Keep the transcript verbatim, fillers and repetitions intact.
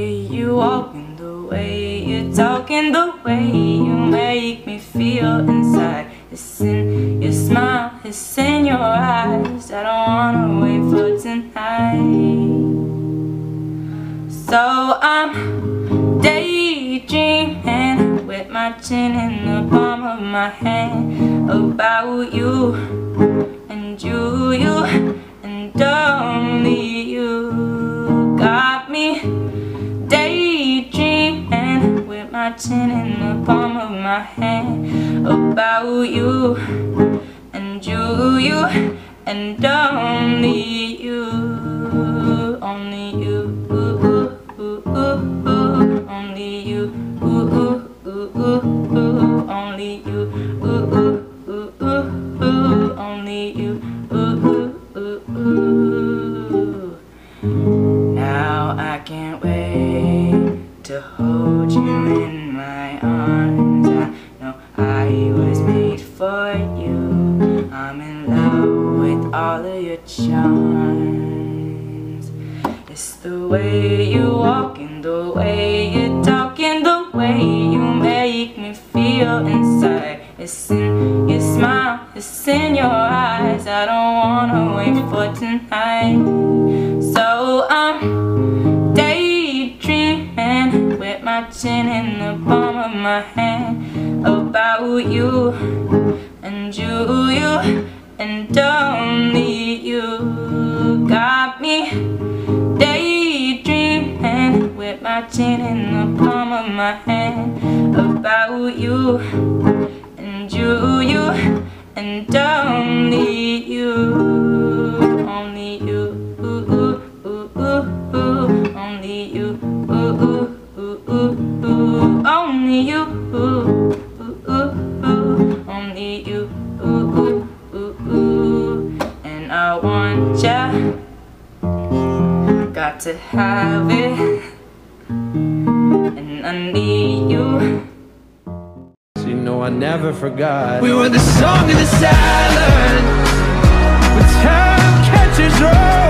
way you walk and the way you talk and the way you make me feel inside. It's in your smile, it's in your eyes. I don't wanna wait for tonight. So I'm daydreaming with my chin in the palm of my hand about you and you, you and only you. Got me daydreaming with my chin in the palm of my hand about you and you, you and only you, only you, only you, only you, only you. Now I can't wait to hold you in my arms. I know I was made for you. I'm in love with all of your charms. It's the way you walk and the way you talk and the way you make me feel inside. It's in your smile, it's in your eyes. I don't wanna wait for tonight. So I'm daydreaming with my chin in the palm of my hand about you and you, you and only you. Got me daydreaming with my chin in the palm of my hand about you and you, you and only you, only you, only you, only you, only you, and I want ya, got to have it, and I need you. You know I never forgot. We were the song of the silent, with time catches roll.